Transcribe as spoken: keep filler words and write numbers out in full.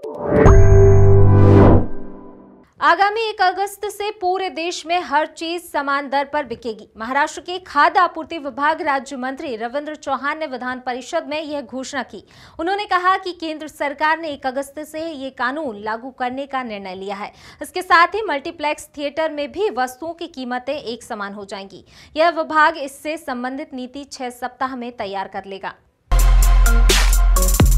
आगामी एक अगस्त से पूरे देश में हर चीज समान दर पर बिकेगी। महाराष्ट्र के खाद्य आपूर्ति विभाग राज्य मंत्री रविंद्र चौहान ने विधान परिषद में यह घोषणा की। उन्होंने कहा कि केंद्र सरकार ने एक अगस्त से ये कानून लागू करने का निर्णय लिया है। इसके साथ ही मल्टीप्लेक्स थिएटर में भी वस्तुओं की कीमतें एक समान हो जाएंगी। यह विभाग इससे संबंधित नीति छह सप्ताह में तैयार कर लेगा।